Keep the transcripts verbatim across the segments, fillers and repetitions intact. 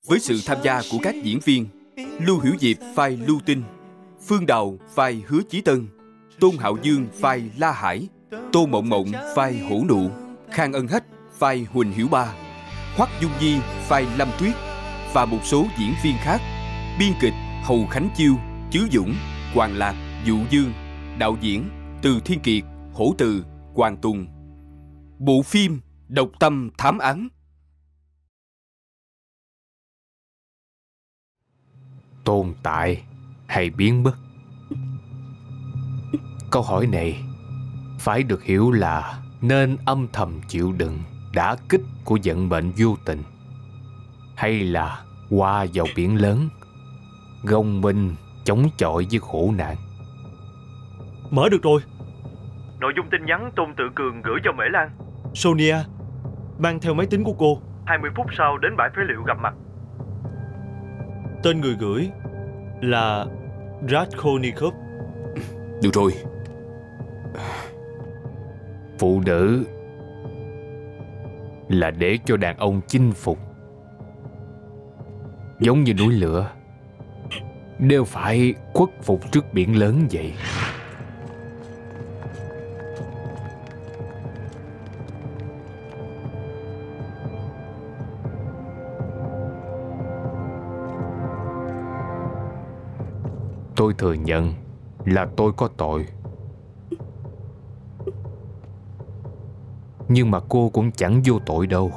với sự tham gia của các diễn viên Lưu Hiểu Diệp vai Lưu Tinh, Phương Đào vai Hứa Chí Tân, Tôn Hạo Dương vai La Hải, Tô Mộng Mộng vai Hổ Nụ, Khang Ân Hách vai Huỳnh Hiểu Ba, Hoắc Dung Di vai Lâm Tuyết và một số diễn viên khác. Biên kịch Hầu Khánh Chiêu, Chứ Dũng, Hoàng Lạc, Dụ Dương. Đạo diễn Từ Thiên Kiệt, Hổ Từ, Hoàng Tùng. Bộ phim Độc Tâm Thám Án. Tồn tại hay biến mất? Câu hỏi này phải được hiểu là nên âm thầm chịu đựng đả kích của vận mệnh vô tình, hay là qua vào biển lớn gồng mình chống chọi với khổ nạn. Mở được rồi. Nội dung tin nhắn Tôn Tự Cường gửi cho Mễ Lan. Sonia, mang theo máy tính của cô. hai mươi phút sau đến bãi phế liệu gặp mặt. Tên người gửi là Raskolnikov. Được rồi. Phụ nữ là để cho đàn ông chinh phục, giống như núi lửa đều phải khuất phục trước biển lớn vậy. Tôi thừa nhận là tôi có tội, nhưng mà cô cũng chẳng vô tội đâu.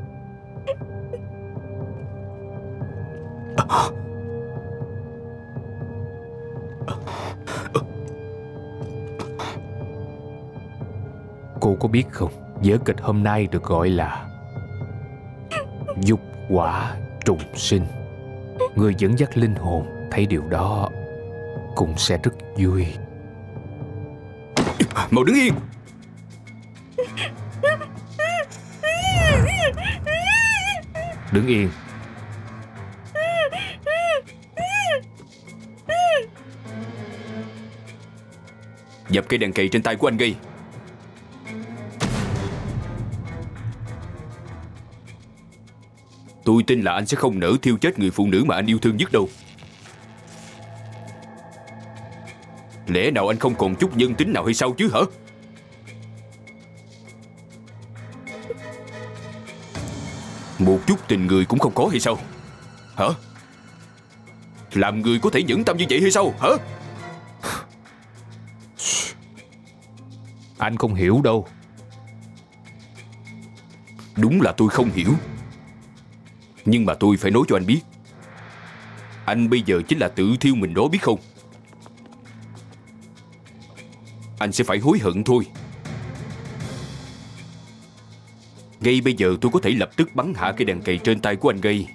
Cô có biết không, vở kịch hôm nay được gọi là Dục Hỏa Trùng Sinh. Người dẫn dắt linh hồn thấy điều đó cũng sẽ rất vui. Mau đứng yên. Đứng yên. Dập cây đèn cày trên tay của anh gây. Tôi tin là anh sẽ không nỡ thiêu chết người phụ nữ mà anh yêu thương nhất đâu. Lẽ nào anh không còn chút nhân tính nào hay sao chứ hả? Một chút tình người cũng không có hay sao? Hả? Làm người có thể nhẫn tâm như vậy hay sao? Hả? Anh không hiểu đâu. Đúng là tôi không hiểu. Nhưng mà tôi phải nói cho anh biết, anh bây giờ chính là tự thiêu mình đó, biết không? Anh sẽ phải hối hận thôi. Ngay bây giờ tôi có thể lập tức bắn hạ cây đèn cày trên tay của anh gây.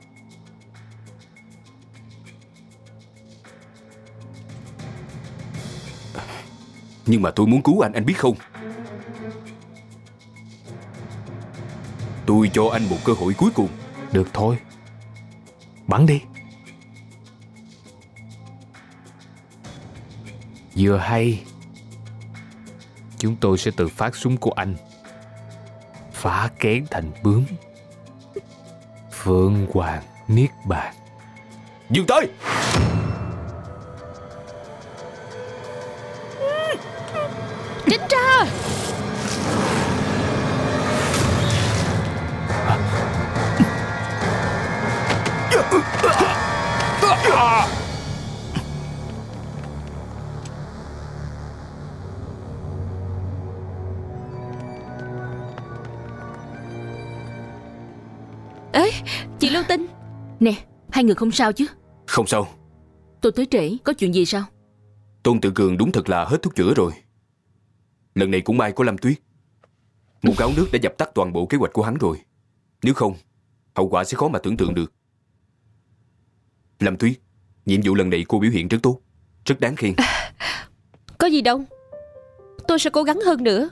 Nhưng mà tôi muốn cứu anh, anh biết không? Tôi cho anh một cơ hội cuối cùng. Được thôi, bắn đi. Vừa hay chúng tôi sẽ từ phát súng của anh phá kén thành bướm. Phượng Hoàng Niết Bàn. Dừng tay! Tránh ra! Ê, chị Lưu Tinh. Nè, hai người không sao chứ? Không sao. Tôi tới trễ, có chuyện gì sao? Tôn Tự Cường đúng thật là hết thuốc chữa rồi. Lần này cũng may có Lâm Tuyết. Một gáo nước đã dập tắt toàn bộ kế hoạch của hắn rồi. Nếu không, hậu quả sẽ khó mà tưởng tượng được. Lâm Tuyết, nhiệm vụ lần này cô biểu hiện rất tốt, rất đáng khen. À, có gì đâu, tôi sẽ cố gắng hơn nữa.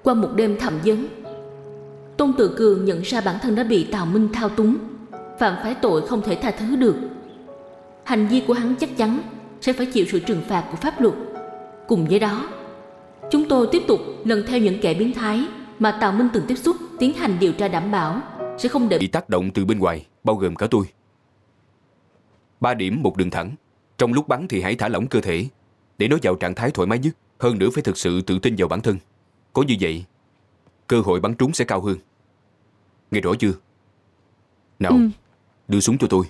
Qua một đêm thẩm vấn, Tôn Tự Cường nhận ra bản thân đã bị Tào Minh thao túng, phạm phải tội không thể tha thứ được. Hành vi của hắn chắc chắn sẽ phải chịu sự trừng phạt của pháp luật. Cùng với đó, chúng tôi tiếp tục lần theo những kẻ biến thái mà Tào Minh từng tiếp xúc, tiến hành điều tra đảm bảo sẽ không để bị tác động từ bên ngoài, bao gồm cả tôi. Ba điểm một đường thẳng. Trong lúc bắn thì hãy thả lỏng cơ thể để nó vào trạng thái thoải mái nhất. Hơn nữa phải thực sự tự tin vào bản thân. Có như vậy, cơ hội bắn trúng sẽ cao hơn. Nghe rõ chưa? Nào, ừ. đưa súng cho tôi.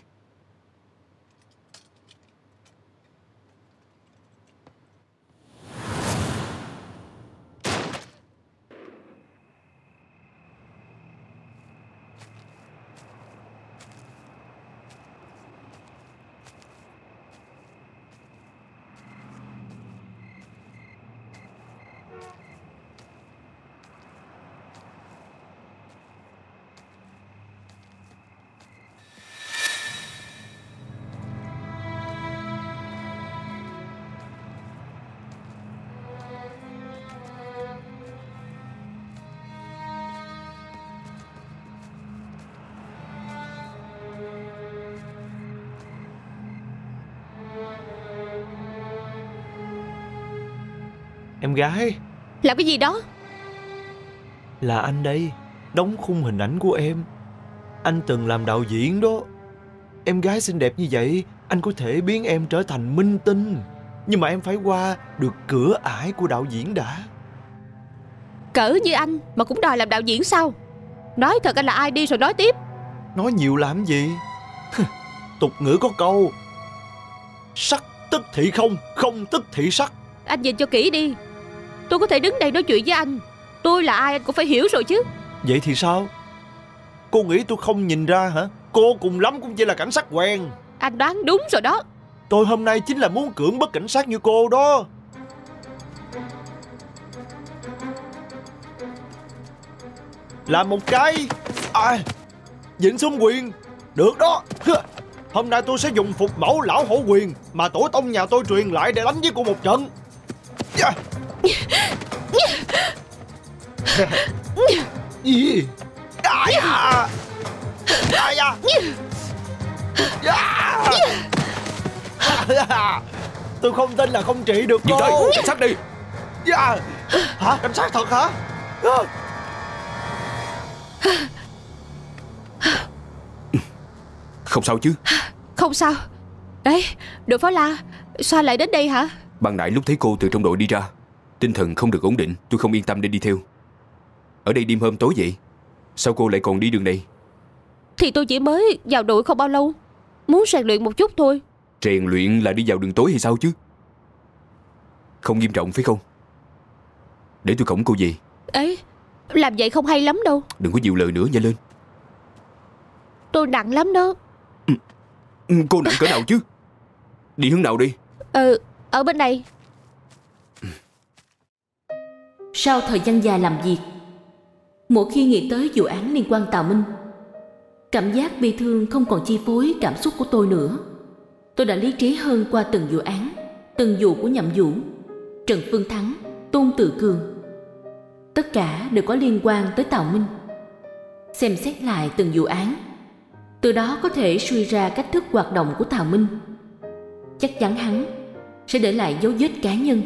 Em gái. Làm cái gì đó? Là anh đây, đóng khung hình ảnh của em. Anh từng làm đạo diễn đó. Em gái xinh đẹp như vậy, anh có thể biến em trở thành minh tinh. Nhưng mà em phải qua được cửa ải của đạo diễn đã. Cỡ như anh mà cũng đòi làm đạo diễn sao? Nói thật anh là ai đi rồi nói tiếp. Nói nhiều làm gì? Tục ngữ có câu sắc tức thị không, không tức thị sắc. Anh nhìn cho kỹ đi. Tôi có thể đứng đây nói chuyện với anh. Tôi là ai anh cũng phải hiểu rồi chứ. Vậy thì sao? Cô nghĩ tôi không nhìn ra hả? Cô cùng lắm cũng chỉ là cảnh sát quen. Anh đoán đúng rồi đó. Tôi hôm nay chính là muốn cưỡng bức cảnh sát như cô đó. Làm một cái à, Vịnh Xuân Quyền. Được đó. Hôm nay tôi sẽ dùng phục mẫu lão hổ quyền mà tổ tông nhà tôi truyền lại để đánh với cô một trận. Yeah. Gì? À, yeah. À, yeah. Yeah. Tôi không tin là không trị được cô. Dừng lại, cảnh sát đi. Yeah. Hả? Cảnh sát thật hả? Không sao chứ? Không sao. Ê, đội pháo la, sao lại đến đây hả? Ban nãy lúc thấy cô từ trong đội đi ra, tinh thần không được ổn định, tôi không yên tâm nên đi theo. Ở đây đêm hôm tối vậy, sao cô lại còn đi đường này? Thì tôi chỉ mới vào đội không bao lâu, muốn rèn luyện một chút thôi. Rèn luyện là đi vào đường tối hay sao chứ? Không nghiêm trọng phải không? Để tôi cõng cô về. Ê, làm vậy không hay lắm đâu. Đừng có nhiều lời nữa, nhanh lên. Tôi nặng lắm đó. ừ, Cô nặng cỡ nào chứ? Đi hướng nào đi? Ờ, ở bên này. Sau thời gian dài làm việc, mỗi khi nghĩ tới vụ án liên quan Tào Minh, cảm giác bi thương không còn chi phối cảm xúc của tôi nữa. Tôi đã lý trí hơn qua từng vụ án, từng vụ của Nhậm Vũ, Trần Phương Thắng, Tôn Tự Cường. Tất cả đều có liên quan tới Tào Minh. Xem xét lại từng vụ án, từ đó có thể suy ra cách thức hoạt động của Tào Minh. Chắc chắn hắn sẽ để lại dấu vết cá nhân.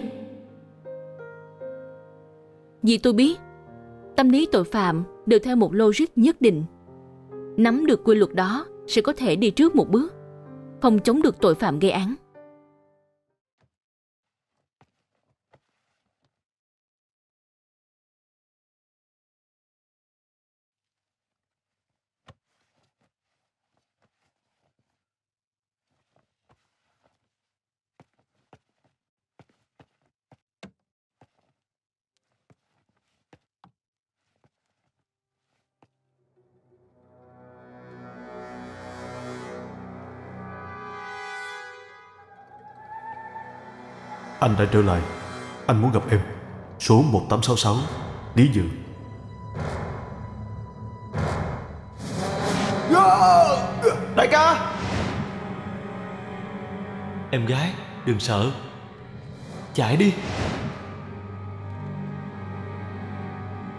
Vì tôi biết tâm lý tội phạm đều theo một logic nhất định. Nắm được quy luật đó sẽ có thể đi trước một bước, phòng chống được tội phạm gây án. Anh đã trở lại. Anh muốn gặp em. Số một tám sáu sáu Lý Dự. Đại ca. Em gái, đừng sợ. Chạy đi.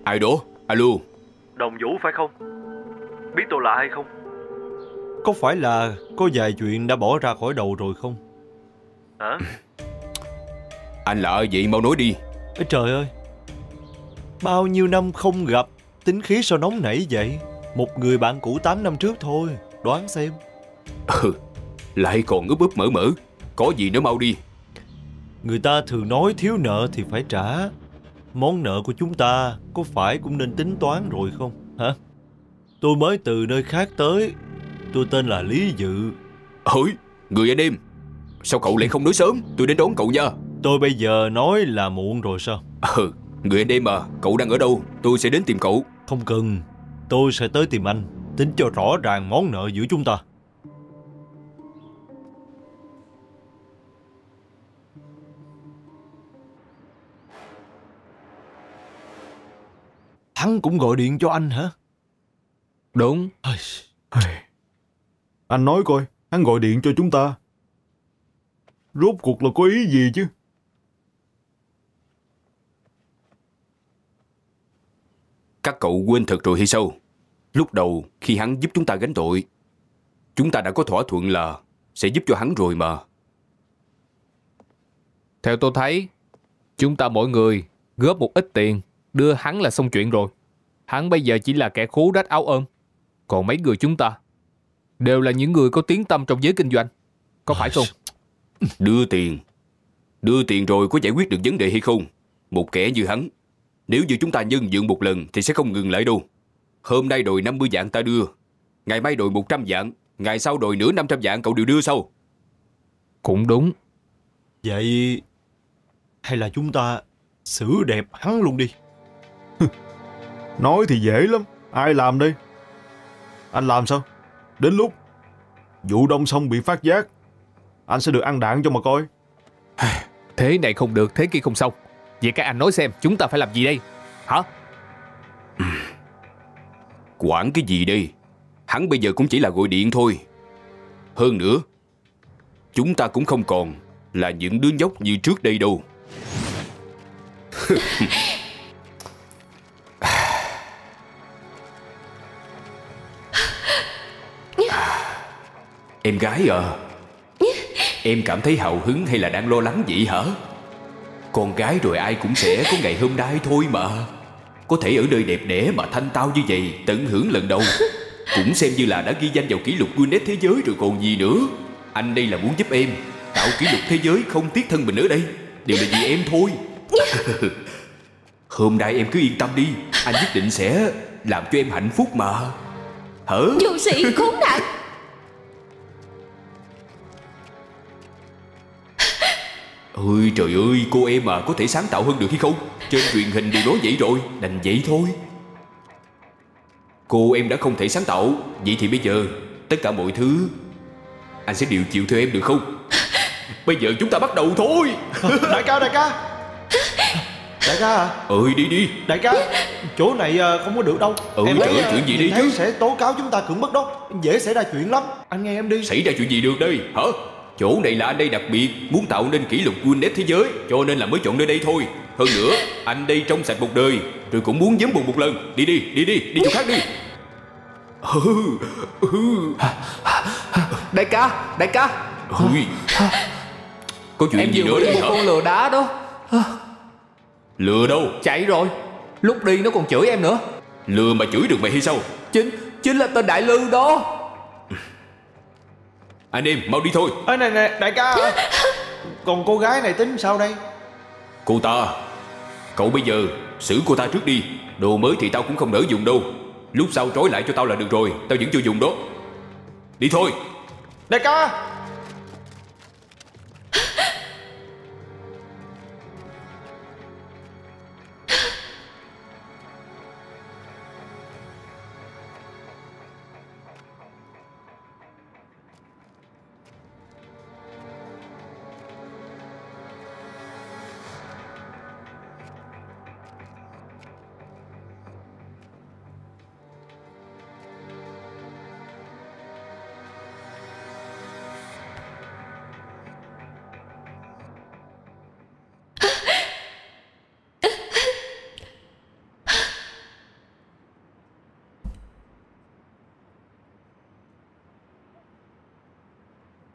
Ai đó? Alo. Đồng Vũ phải không? Biết tôi là ai không? Có phải là có vài chuyện đã bỏ ra khỏi đầu rồi không? Hả? Anh là ai vậy? Mau nói đi. Ê trời ơi, bao nhiêu năm không gặp, tính khí sao nóng nảy vậy? Một người bạn cũ tám năm trước thôi. Đoán xem. Ừ, lại còn úp úp mở mở. Có gì nữa mau đi. Người ta thường nói thiếu nợ thì phải trả. Món nợ của chúng ta có phải cũng nên tính toán rồi không? Hả? Tôi mới từ nơi khác tới. Tôi tên là Lý Dự. Ôi, người anh em. Sao cậu lại không nói sớm? Tôi đến đón cậu nha. Tôi bây giờ nói là muộn rồi sao? Ừ, người anh em à. Cậu đang ở đâu? Tôi sẽ đến tìm cậu. Không cần. Tôi sẽ tới tìm anh, tính cho rõ ràng món nợ giữa chúng ta. Hắn cũng gọi điện cho anh hả? Đúng. Anh nói coi, hắn gọi điện cho chúng ta. Rốt cuộc là có ý gì chứ? Các cậu quên thật rồi hay sao? Lúc đầu khi hắn giúp chúng ta gánh tội, chúng ta đã có thỏa thuận là sẽ giúp cho hắn rồi mà. Theo tôi thấy, chúng ta mỗi người góp một ít tiền, đưa hắn là xong chuyện rồi. Hắn bây giờ chỉ là kẻ khố rách áo ôm. Còn mấy người chúng ta đều là những người có tiếng tăm trong giới kinh doanh. Có phải không? Đưa tiền Đưa tiền rồi có giải quyết được vấn đề hay không? Một kẻ như hắn, nếu như chúng ta nhân nhượng một lần thì sẽ không ngừng lại đâu. Hôm nay đòi năm mươi vạn ta đưa, ngày mai đòi một trăm vạn, ngày sau đòi nữa năm trăm vạn, cậu đều đưa sao? Cũng đúng. Vậy hay là chúng ta xử đẹp hắn luôn đi? Nói thì dễ lắm. Ai làm đây? Anh làm sao? Đến lúc vụ đông xong bị phát giác, anh sẽ được ăn đạn cho mà coi. Thế này không được, thế kia không xong. Vậy các anh nói xem, chúng ta phải làm gì đây? Hả? Quản cái gì đây? Hắn bây giờ cũng chỉ là gọi điện thôi. Hơn nữa, chúng ta cũng không còn là những đứa nhóc như trước đây đâu. Em gái à, em cảm thấy hào hứng hay là đang lo lắng vậy hả? Con gái rồi ai cũng sẽ có ngày hôm nay thôi mà. Có thể ở nơi đẹp đẽ mà thanh tao như vậy tận hưởng lần đầu cũng xem như là đã ghi danh vào kỷ lục Guinness thế giới rồi còn gì nữa. Anh đây là muốn giúp em tạo kỷ lục thế giới không tiếc thân mình ở đây. Đều là vì em thôi. Hôm nay em cứ yên tâm đi, anh nhất định sẽ làm cho em hạnh phúc mà. Hả? Vô sĩ khốn nạn. Ôi trời ơi, cô em mà có thể sáng tạo hơn được hay không? Trên truyền hình đều nói vậy rồi, đành vậy thôi. Cô em đã không thể sáng tạo, vậy thì bây giờ tất cả mọi thứ anh sẽ điều chịu theo em được không? Bây giờ chúng ta bắt đầu thôi. Đại ca, đại ca. Đại ca à? Ơi đi đi. Đại ca, chỗ này không có được đâu. Ừ em trời ấy, ơi, chuyện gì nhìn đi thấy chứ? sẽ tố cáo chúng ta cưỡng bức đó. Dễ xảy ra chuyện lắm. Anh nghe em đi. Xảy ra chuyện gì được đây hả? Chỗ này là anh đây đặc biệt muốn tạo nên kỷ lục Guinness thế giới, cho nên là mới chọn nơi đây thôi. Hơn nữa anh đây trong sạch một đời, rồi cũng muốn dám bùng một lần. Đi đi, đi đi, đi chỗ khác đi. Đại ca, đại ca. Ui, có chuyện Em gì vừa nữa bị đây một hả? con lừa đá đó. Lừa đâu? Chạy rồi. Lúc đi nó còn chửi em nữa. Lừa mà chửi được mày hay sao? Chính Chính là tên Đại Lư đó. Anh em mau đi thôi. Ê này nè, đại ca. Còn cô gái này tính sao đây? Cô ta, cậu bây giờ xử cô ta trước đi. Đồ mới thì tao cũng không nỡ dùng đâu. Lúc sau trói lại cho tao là được rồi. Tao vẫn chưa dùng đó. Đi thôi. Đại ca.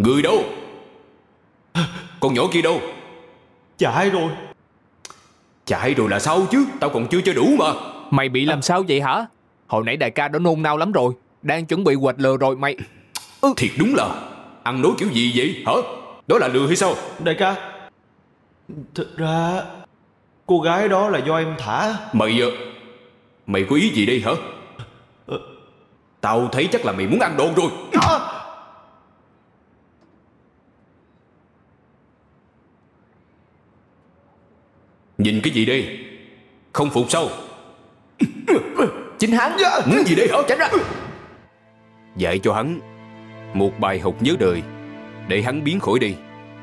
Người đâu? Con nhỏ kia đâu? Chạy rồi. Chạy rồi là sao chứ? Tao còn chưa cho đủ mà. Mày bị làm sao vậy hả? Hồi nãy đại ca đã nôn nao lắm rồi. Đang chuẩn bị quệt lừa rồi mày. Ừ. Thiệt đúng là ăn nói kiểu gì vậy hả? Đó là lừa hay sao? Đại ca, thực ra cô gái đó là do em thả. Mày Mày có ý gì đây hả? Ừ. Tao thấy chắc là mày muốn ăn đòn rồi. À! Nhìn cái gì đây? Không phục sao? Chính hắn. Muốn gì đây hả? Tránh ra. Dạy cho hắn một bài học nhớ đời, để hắn biến khỏi đây.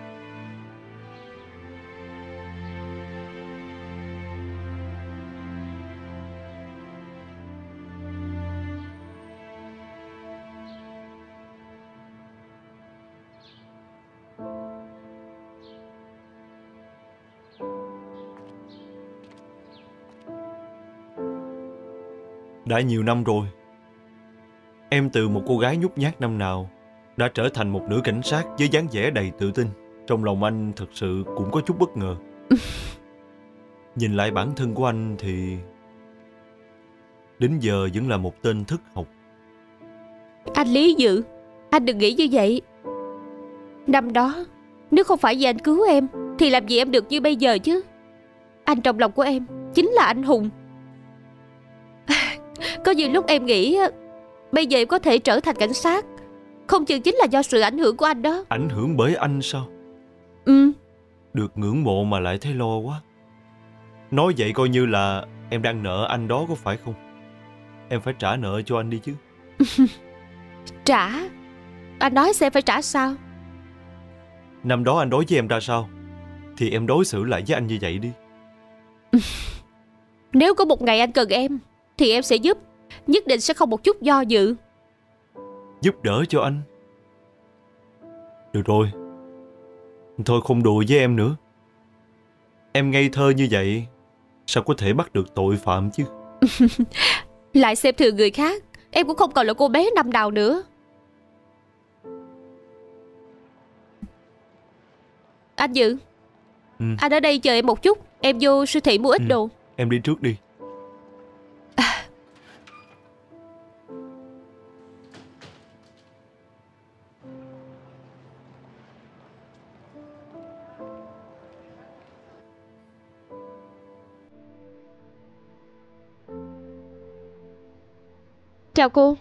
Đã nhiều năm rồi, em từ một cô gái nhút nhát năm nào đã trở thành một nữ cảnh sát với dáng vẻ đầy tự tin. Trong lòng anh thực sự cũng có chút bất ngờ. Nhìn lại bản thân của anh thì đến giờ vẫn là một tên thất học. Anh Lý Dự, anh đừng nghĩ như vậy. Năm đó, nếu không phải vì anh cứu em thì làm gì em được như bây giờ chứ. Anh trong lòng của em chính là anh hùng. Có nhiều lúc em nghĩ bây giờ em có thể trở thành cảnh sát, không chừng chính là do sự ảnh hưởng của anh đó. Ảnh hưởng bởi anh sao? Ừ. Được ngưỡng mộ mà lại thấy lo quá. Nói vậy coi như là em đang nợ anh đó có phải không? Em phải trả nợ cho anh đi chứ. Trả? Anh nói xem phải trả sao? Năm đó anh đối với em ra sao thì em đối xử lại với anh như vậy đi. Nếu có một ngày anh cần em thì em sẽ giúp, nhất định sẽ không một chút do dự. Giúp đỡ cho anh? Được rồi, thôi không đùa với em nữa. Em ngây thơ như vậy sao có thể bắt được tội phạm chứ? Lại xem thường người khác. Em cũng không còn là cô bé năm nào nữa. Anh Dự, ừ. Anh ở đây chờ em một chút. Em vô siêu thị mua ít ừ. đồ. Em đi trước đi. À. Chào cô.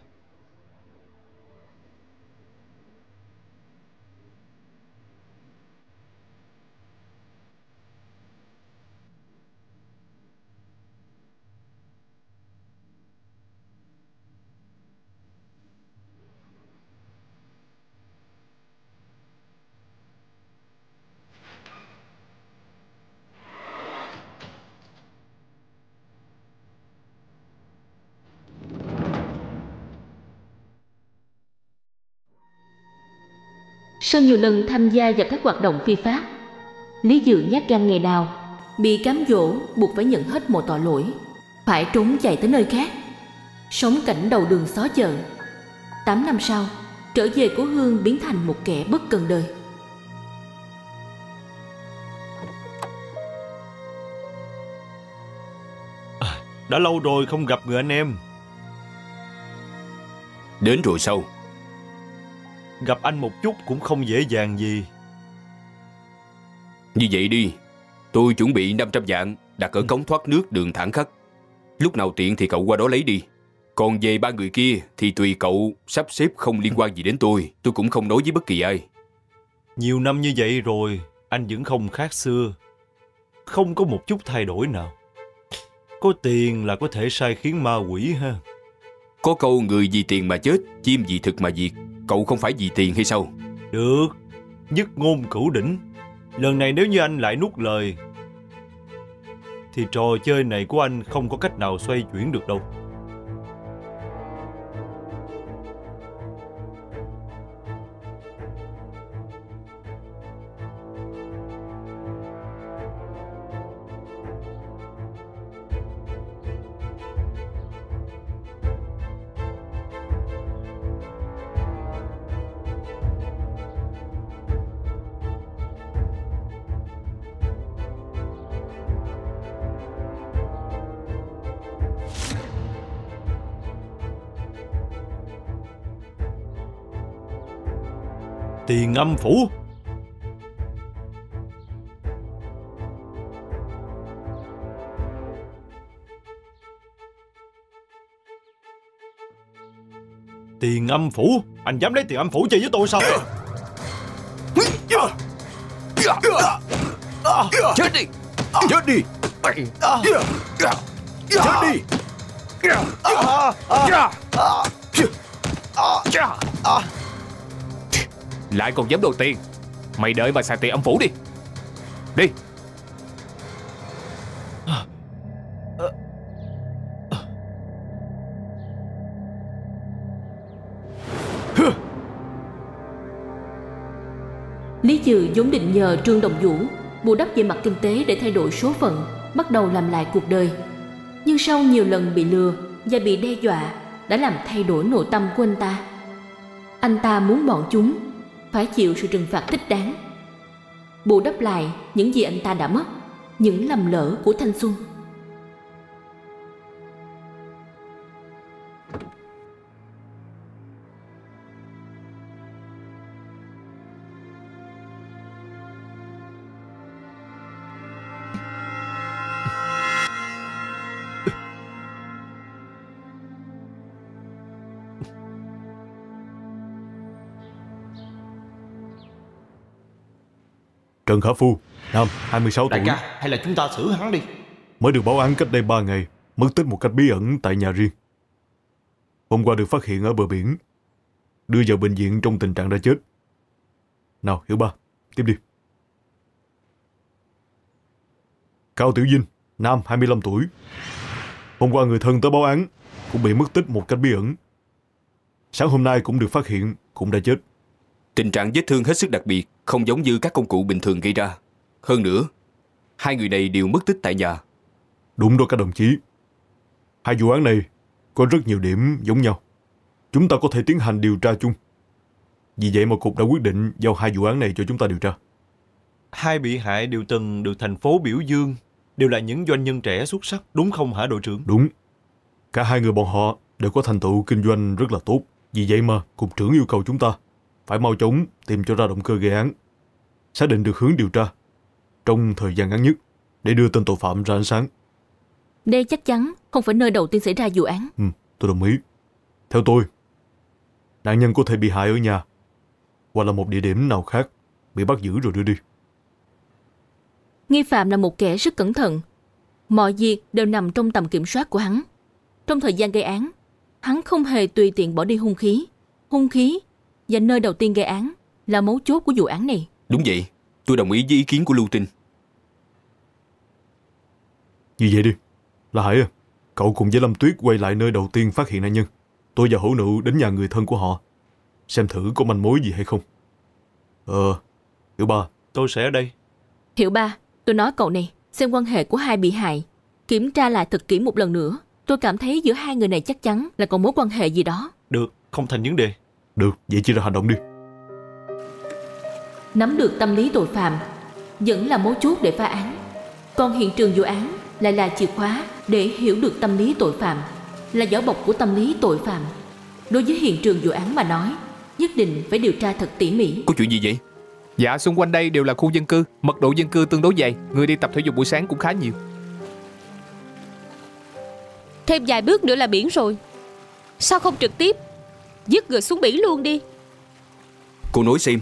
Sau nhiều lần tham gia vào các hoạt động phi pháp, Lý Dự nhát gan ngày nào bị cám dỗ buộc phải nhận hết mọi tội lỗi, phải trốn chạy tới nơi khác, sống cảnh đầu đường xó chợ. Tám năm sau, trở về cố hương biến thành một kẻ bất cần đời. À, đã lâu rồi không gặp người anh em. Đến rồi sao? Gặp anh một chút cũng không dễ dàng gì. Như vậy đi, tôi chuẩn bị năm trăm vạn đặt ở cống thoát nước đường Thẳng Khắc. Lúc nào tiện thì cậu qua đó lấy đi. Còn về ba người kia thì tùy cậu sắp xếp, không liên quan gì đến tôi. Tôi cũng không nói với bất kỳ ai. Nhiều năm như vậy rồi, anh vẫn không khác xưa. Không có một chút thay đổi nào. Có tiền là có thể sai khiến ma quỷ ha. Có câu người vì tiền mà chết, chim vì thực mà diệt. Cậu không phải vì tiền hay sao? Được, nhất ngôn cửu đỉnh. Lần này nếu như anh lại nuốt lời thì trò chơi này của anh không có cách nào xoay chuyển được đâu. Tiền âm phủ. Tiền âm phủ? Anh dám lấy tiền âm phủ chơi với tôi sao? Chết đi! Chết đi! Chết đi! Lại còn dám đồ tiền. Mày đợi mà xài tiền âm phủ đi. Đi. Lý Dừ vốn định nhờ Trương Đồng Vũ bù đắp về mặt kinh tế để thay đổi số phận, bắt đầu làm lại cuộc đời. Nhưng sau nhiều lần bị lừa và bị đe dọa đã làm thay đổi nội tâm của anh ta. Anh ta muốn bọn chúng phải chịu sự trừng phạt thích đáng, bù đắp lại những gì anh ta đã mất, những lầm lỡ của thanh xuân. Trần Khả Phu, nam, hai mươi sáu tuổi. Đại ca, hay là chúng ta xử hắn đi. Mới được báo án cách đây ba ngày, mất tích một cách bí ẩn tại nhà riêng. Hôm qua được phát hiện ở bờ biển, đưa vào bệnh viện trong tình trạng đã chết. Nào, Hiểu Ba, tiếp đi. Cao Tiểu Vinh, nam, hai mươi lăm tuổi. Hôm qua người thân tới báo án, cũng bị mất tích một cách bí ẩn. Sáng hôm nay cũng được phát hiện, cũng đã chết. Tình trạng vết thương hết sức đặc biệt, không giống như các công cụ bình thường gây ra. Hơn nữa, hai người này đều mất tích tại nhà. Đúng đó các đồng chí. Hai vụ án này có rất nhiều điểm giống nhau. Chúng ta có thể tiến hành điều tra chung. Vì vậy mà cục đã quyết định giao hai vụ án này cho chúng ta điều tra. Hai bị hại đều từng được thành phố biểu dương, đều là những doanh nhân trẻ xuất sắc, đúng không hả đội trưởng? Đúng. Cả hai người bọn họ đều có thành tựu kinh doanh rất là tốt. Vì vậy mà cục trưởng yêu cầu chúng ta phải mau chóng tìm cho ra động cơ gây án, xác định được hướng điều tra trong thời gian ngắn nhất để đưa tên tội phạm ra ánh sáng. Đây chắc chắn không phải nơi đầu tiên xảy ra vụ án. Ừ, tôi đồng ý. Theo tôi, nạn nhân có thể bị hại ở nhà hoặc là một địa điểm nào khác, bị bắt giữ rồi đưa đi. Nghi phạm là một kẻ rất cẩn thận. Mọi việc đều nằm trong tầm kiểm soát của hắn. Trong thời gian gây án, hắn không hề tùy tiện bỏ đi hung khí. Hung khí và nơi đầu tiên gây án là mấu chốt của vụ án này. Đúng vậy, tôi đồng ý với ý kiến của Lưu Tinh. Như vậy đi, là Hải à, cậu cùng với Lâm Tuyết quay lại nơi đầu tiên phát hiện nạn nhân. Tôi và Hữu Nụ đến nhà người thân của họ, xem thử có manh mối gì hay không. Ờ, Hiểu Ba. Tôi sẽ ở đây. Hiểu Ba, tôi nói cậu này, xem quan hệ của hai bị hại, kiểm tra lại thật kỹ một lần nữa. Tôi cảm thấy giữa hai người này chắc chắn là còn mối quan hệ gì đó. Được, không thành vấn đề. Được, vậy chia ra hành động đi. Nắm được tâm lý tội phạm vẫn là mấu chốt để phá án. Còn hiện trường vụ án lại là chìa khóa để hiểu được tâm lý tội phạm, là vỏ bọc của tâm lý tội phạm. Đối với hiện trường vụ án mà nói, nhất định phải điều tra thật tỉ mỉ. Có chuyện gì vậy? Dạ, xung quanh đây đều là khu dân cư, mật độ dân cư tương đối dày, người đi tập thể dục buổi sáng cũng khá nhiều. Thêm vài bước nữa là biển rồi. Sao không trực tiếp dứt người xuống biển luôn đi? Cô nói xem.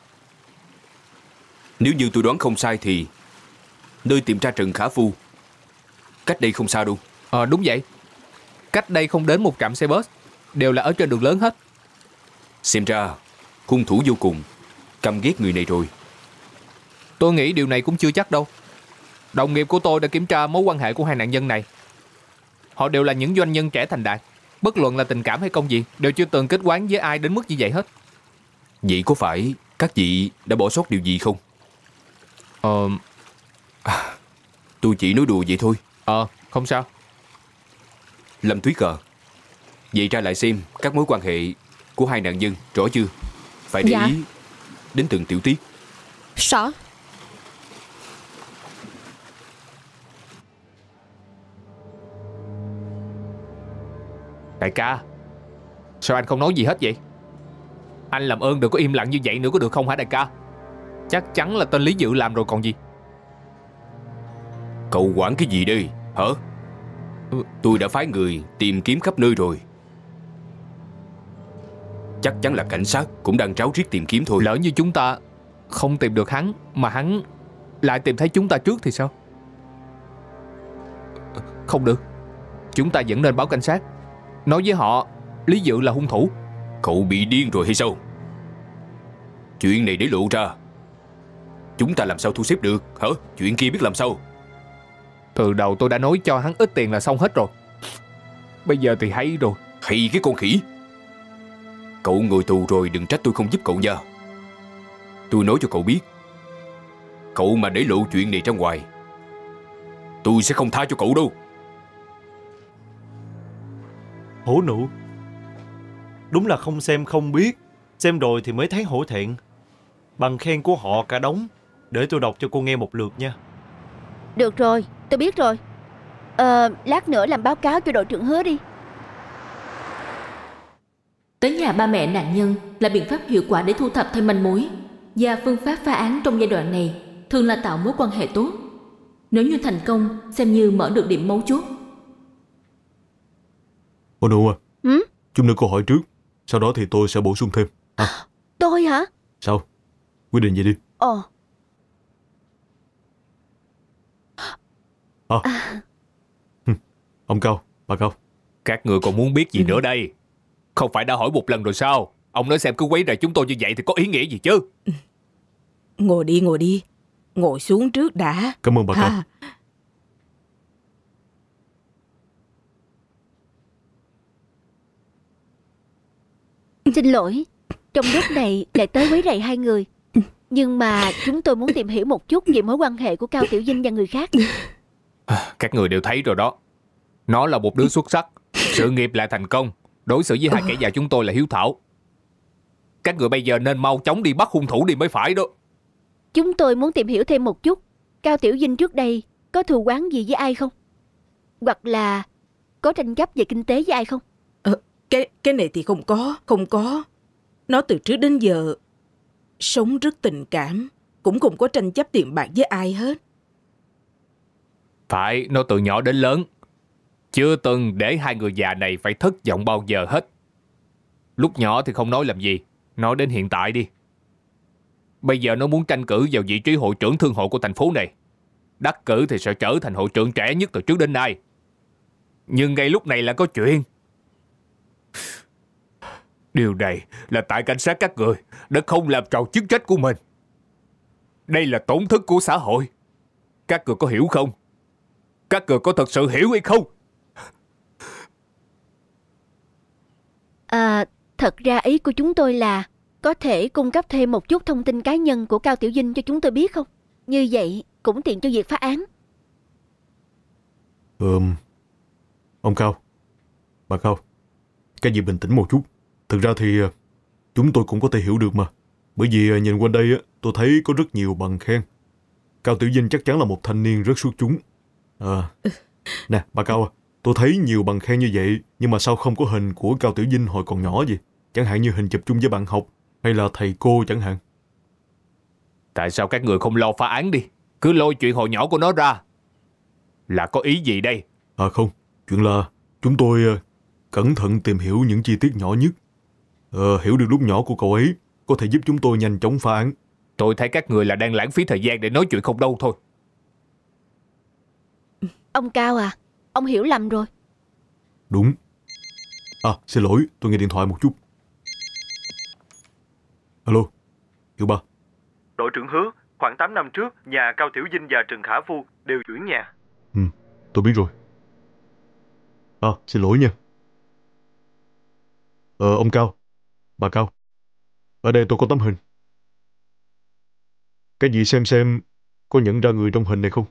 Nếu như tôi đoán không sai thì nơi tìm tra Trần Khả Phu cách đây không xa đâu. Ờ đúng vậy. Cách đây không đến một trạm xe bus, đều là ở trên đường lớn hết. Xem ra hung thủ vô cùng căm ghét người này rồi. Tôi nghĩ điều này cũng chưa chắc đâu. Đồng nghiệp của tôi đã kiểm tra mối quan hệ của hai nạn nhân này. Họ đều là những doanh nhân trẻ thành đạt, bất luận là tình cảm hay công việc, đều chưa từng kết oán với ai đến mức như vậy hết. Vậy có phải các vị đã bỏ sót điều gì không? Ờ... À, tôi chỉ nói đùa vậy thôi. Ờ, không sao. Lâm Tuyết à, vậy ra lại xem các mối quan hệ của hai nạn nhân, rõ chưa? Phải để dạ. ý đến từng tiểu tiết. Rõ. Đại ca, sao anh không nói gì hết vậy? Anh làm ơn đừng có im lặng như vậy nữa có được không hả đại ca? Chắc chắn là tên Lý Dự làm rồi còn gì. Cậu quản cái gì đây hả? Tôi đã phái người tìm kiếm khắp nơi rồi. Chắc chắn là cảnh sát cũng đang ráo riết tìm kiếm thôi. Lỡ như chúng ta không tìm được hắn mà hắn lại tìm thấy chúng ta trước thì sao? Không được. Chúng ta vẫn nên báo cảnh sát, nói với họ Lý Dự là hung thủ. Cậu bị điên rồi hay sao? Chuyện này để lộ ra, chúng ta làm sao thu xếp được hả? Chuyện kia biết làm sao? Từ đầu tôi đã nói cho hắn ít tiền là xong hết rồi. Bây giờ thì hay rồi. Hay cái con khỉ. Cậu ngồi tù rồi đừng trách tôi không giúp cậu nha. Tôi nói cho cậu biết, cậu mà để lộ chuyện này ra ngoài, tôi sẽ không tha cho cậu đâu. Hổ Nụ, đúng là không xem không biết, xem rồi thì mới thấy hổ thẹn. Bằng khen của họ cả đống, để tôi đọc cho cô nghe một lượt nha. Được rồi, tôi biết rồi. Ờ, lát nữa làm báo cáo cho đội trưởng Hứa đi. Tới nhà ba mẹ nạn nhân là biện pháp hiệu quả để thu thập thêm manh mối, và phương pháp phá án trong giai đoạn này thường là tạo mối quan hệ tốt. Nếu như thành công, xem như mở được điểm mấu chốt. Hổ Nụ à, Ừ? chút nữa cô hỏi trước, sau đó thì tôi sẽ bổ sung thêm. À, Tôi hả? sao? Quyết định vậy đi. Ồ. À. À. Ông Cao, bà Cao, các người còn muốn biết gì nữa đây? Không phải đã hỏi một lần rồi sao? Ông nói xem cứ quấy rầy chúng tôi như vậy thì có ý nghĩa gì chứ? Ngồi đi, ngồi đi. Ngồi xuống trước đã. Cảm ơn bà Cao. À. Xin lỗi, trong lúc này lại tới quấy rầy hai người. Nhưng mà chúng tôi muốn tìm hiểu một chút về mối quan hệ của Cao Tiểu Vinh và người khác. Các người đều thấy rồi đó. Nó là một đứa xuất sắc, sự nghiệp lại thành công, đối xử với hai kẻ già chúng tôi là hiếu thảo. Các người bây giờ nên mau chóng đi bắt hung thủ đi mới phải đó. Chúng tôi muốn tìm hiểu thêm một chút, Cao Tiểu Vinh trước đây có thù oán gì với ai không? Hoặc là có tranh chấp về kinh tế với ai không? Ờ, cái, cái này thì không có, không có. Nó từ trước đến giờ sống rất tình cảm, cũng không có tranh chấp tiền bạc với ai hết. Phải, nó từ nhỏ đến lớn chưa từng để hai người già này phải thất vọng bao giờ hết. Lúc nhỏ thì không nói làm gì, nói đến hiện tại đi. Bây giờ nó muốn tranh cử vào vị trí hội trưởng thương hội của thành phố này. Đắc cử thì sẽ trở thành hội trưởng trẻ nhất từ trước đến nay. Nhưng ngay lúc này là có chuyện. Điều này là tại cảnh sát các người đã không làm tròn chức trách của mình. Đây là tổn thất của xã hội. Các người có hiểu không? Các người có thật sự hiểu hay không? À, thật ra ý của chúng tôi là có thể cung cấp thêm một chút thông tin cá nhân của Cao Tiểu Vinh cho chúng tôi biết không? Như vậy cũng tiện cho việc phá án. Ừm, ông Cao, bà Cao, cái gì bình tĩnh một chút. Thực ra thì chúng tôi cũng có thể hiểu được mà. Bởi vì nhìn quanh đây tôi thấy có rất nhiều bằng khen. Cao Tiểu Vinh chắc chắn là một thanh niên rất xuất chúng. À, nè bà Cao à, tôi thấy nhiều bằng khen như vậy, nhưng mà sao không có hình của Cao Tiểu Vinh hồi còn nhỏ vậy? Chẳng hạn như hình chụp chung với bạn học, hay là thầy cô chẳng hạn. Tại sao các người không lo phá án đi, cứ lôi chuyện hồi nhỏ của nó ra? Là có ý gì đây? À không, chuyện là chúng tôi cẩn thận tìm hiểu những chi tiết nhỏ nhất. Ờ, hiểu được lúc nhỏ của cậu ấy có thể giúp chúng tôi nhanh chóng phá án. Tôi thấy các người là đang lãng phí thời gian để nói chuyện không đâu thôi. Ông Cao à, ông hiểu lầm rồi. Đúng. À, xin lỗi, tôi nghe điện thoại một chút. Alo, Hiệu Ba. Đội trưởng Hứa, khoảng tám năm trước, nhà Cao Tiểu Vinh và Trần Khả Phu đều chuyển nhà. Ừ, tôi biết rồi. À, xin lỗi nha. Ờ, ông Cao, bà Cao, ở đây tôi có tấm hình. Cái gì xem xem có nhận ra người trong hình này không?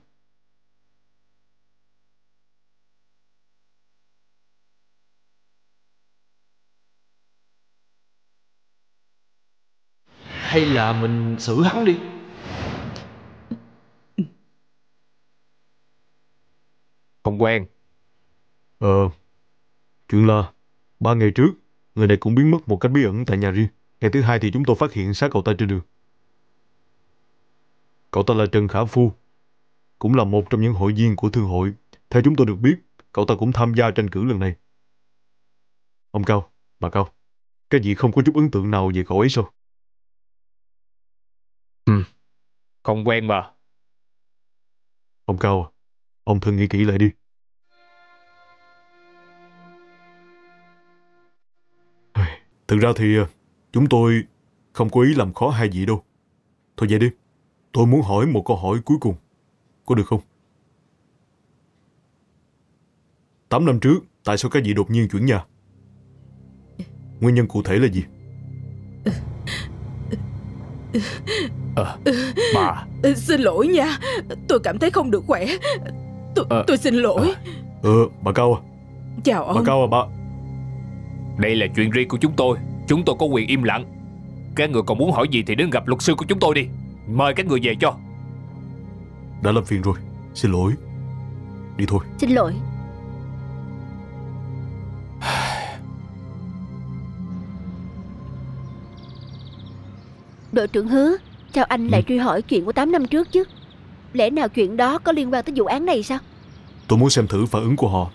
Hay là mình xử hắn đi. Không quen. Ờ, chuyện là ba ngày trước, người này cũng biến mất một cách bí ẩn tại nhà riêng. Ngày thứ hai thì chúng tôi phát hiện xác cậu ta trên đường. Cậu ta là Trần Khả Phu, cũng là một trong những hội viên của thương hội. Theo chúng tôi được biết, cậu ta cũng tham gia tranh cử lần này. Ông Cao, bà Cao, cái gì không có chút ấn tượng nào về cậu ấy sao? Ừ, không quen mà. Ông Cao à, ông thử nghĩ kỹ lại đi. Thực ra thì chúng tôi không có ý làm khó hai vị đâu. Thôi vậy đi, tôi muốn hỏi một câu hỏi cuối cùng, có được không? Tám năm trước, tại sao các vị đột nhiên chuyển nhà? Nguyên nhân cụ thể là gì? À, bà Xin lỗi nha, tôi cảm thấy không được khỏe. Tôi, à, tôi xin lỗi. À, ờ, bà Cao à. Chào ông. Bà Cao à, bà. Đây là chuyện riêng của chúng tôi. Chúng tôi có quyền im lặng. Các người còn muốn hỏi gì thì đến gặp luật sư của chúng tôi đi. Mời các người về cho. Đã làm phiền rồi, xin lỗi. Đi thôi. Xin lỗi. Đội trưởng Hứa, sao anh lại ừ. truy hỏi chuyện của tám năm trước chứ? Lẽ nào chuyện đó có liên quan tới vụ án này sao? Tôi muốn xem thử phản ứng của họ.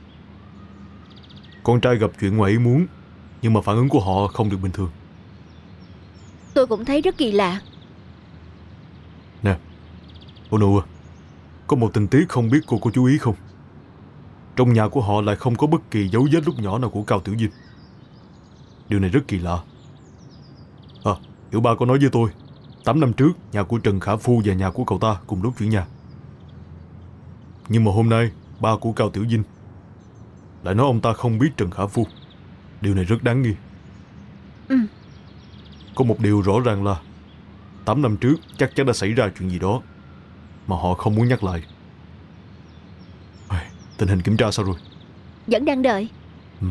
Con trai gặp chuyện ngoài ý muốn, nhưng mà phản ứng của họ không được bình thường. Tôi cũng thấy rất kỳ lạ. Nè, cô Nụ à, có một tình tiết không biết cô có chú ý không? Trong nhà của họ lại không có bất kỳ dấu vết lúc nhỏ nào của Cao Tiểu Vinh. Điều này rất kỳ lạ. À, Hiểu Ba có nói với tôi, tám năm trước nhà của Trần Khả Phu và nhà của cậu ta cùng lúc chuyển nhà. Nhưng mà hôm nay ba của Cao Tiểu Vinh lại nói ông ta không biết Trần Khả Phu. Điều này rất đáng nghi. Ừ. Có một điều rõ ràng là tám năm trước chắc chắn đã xảy ra chuyện gì đó mà họ không muốn nhắc lại. Tình hình kiểm tra sao rồi? Vẫn đang đợi. Ừ.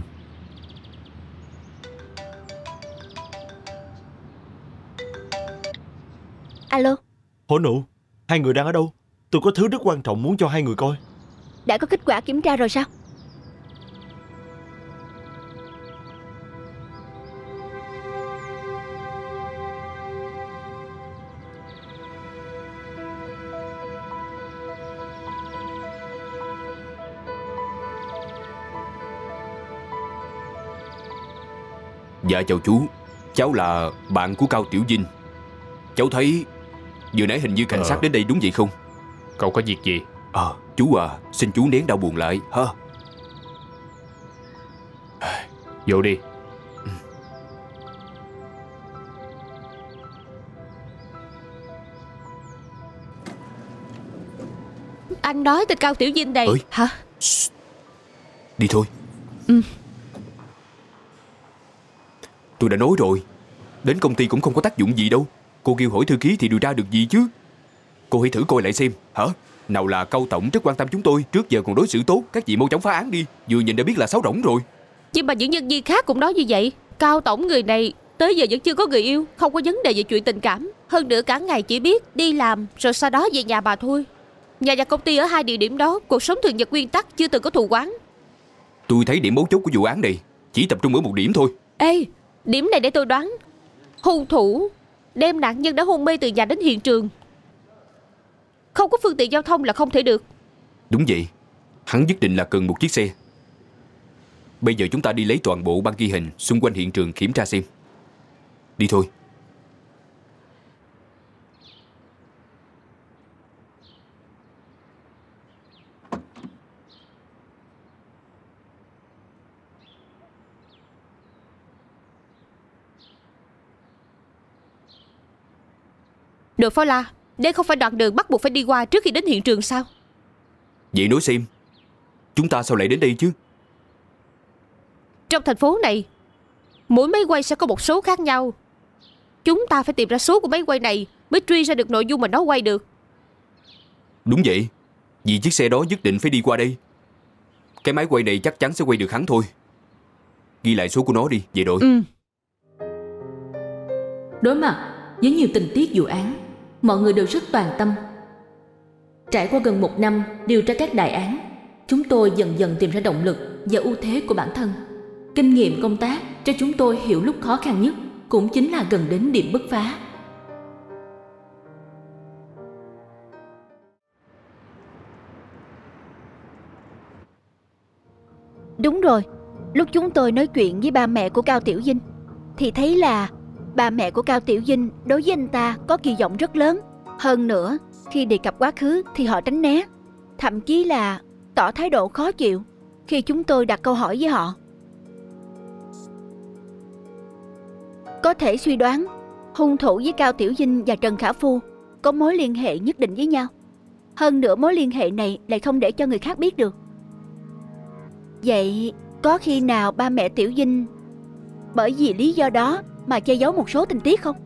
Alo. Hổ Nụ, hai người đang ở đâu? Tôi có thứ rất quan trọng muốn cho hai người coi. Đã có kết quả kiểm tra rồi sao? Dạ chào chú, cháu là bạn của Cao Tiểu Vinh. Cháu thấy vừa nãy hình như cảnh sát ờ. đến đây đúng vậy không? Cậu có việc gì? Ờ, à, chú à, xin chú nén đau buồn lại ha. Vô đi. Ừ. Anh nói tên Cao Tiểu Vinh này. Ơi. Hả? Shh. Đi thôi. Ừ. Tôi đã nói rồi, đến công ty cũng không có tác dụng gì đâu. Cô kêu hỏi thư ký thì điều tra được gì chứ? Cô hãy thử coi lại xem. Hả? Nào là Cao tổng rất quan tâm chúng tôi, trước giờ còn đối xử tốt. Các vị mau chóng phá án đi, vừa nhìn đã biết là sáo rỗng rồi. Nhưng mà những nhân viên khác cũng nói như vậy. Cao tổng người này tới giờ vẫn chưa có người yêu, không có vấn đề về chuyện tình cảm. Hơn nữa cả ngày chỉ biết đi làm rồi sau đó về nhà bà thôi. Nhà và công ty ở hai địa điểm đó, cuộc sống thường nhật nguyên tắc, chưa từng có thù oán. Tôi thấy điểm mấu chốt của vụ án này chỉ tập trung ở một điểm thôi. Ê, điểm này để tôi đoán. Hung thủ đem nạn nhân đã hôn mê từ nhà đến hiện trường. Không có phương tiện giao thông là không thể được. Đúng vậy, hắn nhất định là cần một chiếc xe. Bây giờ chúng ta đi lấy toàn bộ băng ghi hình xung quanh hiện trường kiểm tra xem. Đi thôi. Đội phó La, đây không phải đoạn đường bắt buộc phải đi qua trước khi đến hiện trường sao? Vậy nói xem, chúng ta sao lại đến đây chứ? Trong thành phố này, mỗi máy quay sẽ có một số khác nhau. Chúng ta phải tìm ra số của máy quay này mới truy ra được nội dung mà nó quay được. Đúng vậy, vì chiếc xe đó nhất định phải đi qua đây. Cái máy quay này chắc chắn sẽ quay được hắn thôi. Ghi lại số của nó đi, về đội. Ừ. Đối mặt với nhiều tình tiết vụ án, mọi người đều rất toàn tâm. Trải qua gần một năm điều tra các đại án, chúng tôi dần dần tìm ra động lực và ưu thế của bản thân. Kinh nghiệm công tác cho chúng tôi hiểu lúc khó khăn nhất cũng chính là gần đến điểm bứt phá. Đúng rồi, lúc chúng tôi nói chuyện với ba mẹ của Cao Tiểu Vinh thì thấy là ba mẹ của Cao Tiểu Vinh đối với anh ta có kỳ vọng rất lớn. Hơn nữa, khi đề cập quá khứ thì họ tránh né, thậm chí là tỏ thái độ khó chịu khi chúng tôi đặt câu hỏi với họ. Có thể suy đoán hung thủ với Cao Tiểu Vinh và Trần Khả Phu có mối liên hệ nhất định với nhau. Hơn nữa mối liên hệ này lại không để cho người khác biết được. Vậy có khi nào ba mẹ Tiểu Vinh bởi vì lý do đó mà che giấu một số tình tiết không?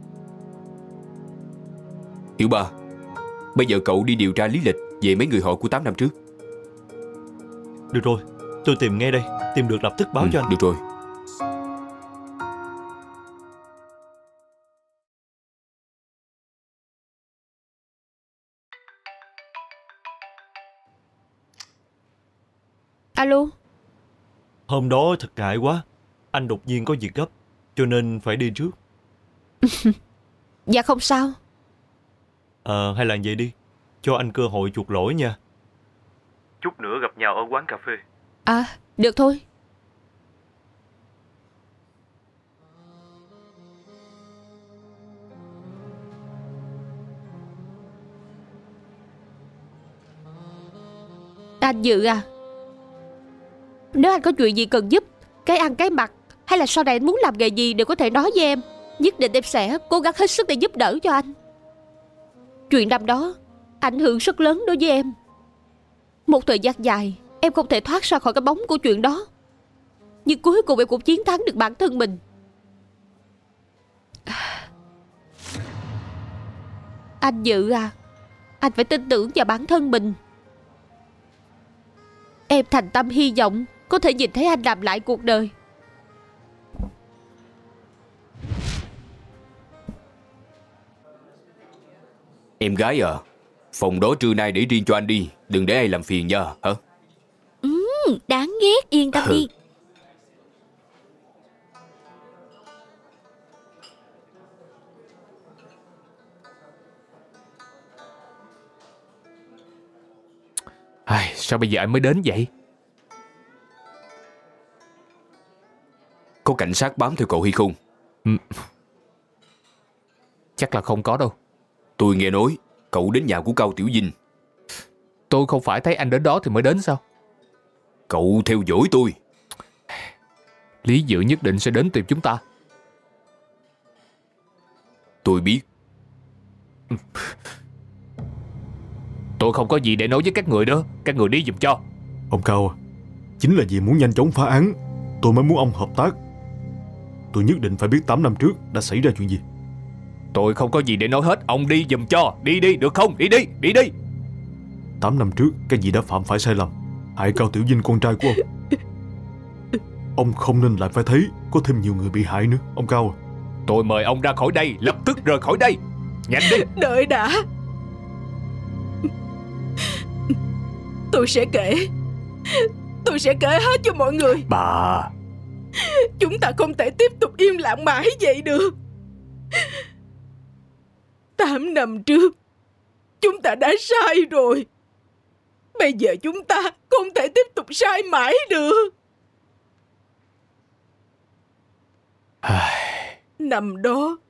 Hiểu ba, bây giờ cậu đi điều tra lý lịch về mấy người họ của tám năm trước. Được rồi, tôi tìm ngay đây. Tìm được lập tức báo ừ, cho anh. Được rồi. Alo. Hôm đó thật ngại quá. Anh đột nhiên có việc gấp, cho nên phải đi trước. Dạ không sao. Ờ, hay là vậy đi. Cho anh cơ hội chuộc lỗi nha. Chút nữa gặp nhau ở quán cà phê. À, được thôi. Anh Dự à, nếu anh có chuyện gì cần giúp, cái ăn cái mặc, hay là sau này anh muốn làm nghề gì đều có thể nói với em. Nhất định em sẽ cố gắng hết sức để giúp đỡ cho anh. Chuyện năm đó ảnh hưởng rất lớn đối với em. Một thời gian dài em không thể thoát ra khỏi cái bóng của chuyện đó, nhưng cuối cùng em cũng chiến thắng được bản thân mình. Anh Dự à, anh phải tin tưởng vào bản thân mình. Em thành tâm hy vọng có thể nhìn thấy anh làm lại cuộc đời. Em gái à, phòng đó trưa nay để riêng cho anh đi, đừng để ai làm phiền nha, hả? Ừ, đáng ghét, yên tâm đi. Ai, sao bây giờ anh mới đến vậy? Có cảnh sát bám theo cậu hay không? Ừ. Chắc là không có đâu. Tôi nghe nói cậu đến nhà của Cao Tiểu Vinh. Tôi không phải thấy anh đến đó thì mới đến sao? Cậu theo dõi tôi. Lý Dự nhất định sẽ đến tìm chúng ta. Tôi biết. Tôi không có gì để nói với các người đó. Các người đi giùm cho. Ông Cao à, chính là vì muốn nhanh chóng phá án, tôi mới muốn ông hợp tác. Tôi nhất định phải biết tám năm trước đã xảy ra chuyện gì. Tôi không có gì để nói hết. Ông đi giùm cho. Đi đi, được không? Đi đi, đi đi. Tám năm trước cái gì đã phạm phải sai lầm, hại Cao Tiểu Vinh con trai của ông. Ông không nên lại phải thấy có thêm nhiều người bị hại nữa, ông Cao à. Tôi mời ông ra khỏi đây, lập tức rời khỏi đây. Nhanh đi. Đợi đã. Tôi sẽ kể. Tôi sẽ kể hết cho mọi người. Bà. Chúng ta không thể tiếp tục im lặng mãi vậy được. Tám năm trước chúng ta đã sai rồi. Bây giờ chúng ta không thể tiếp tục sai mãi được. Năm đó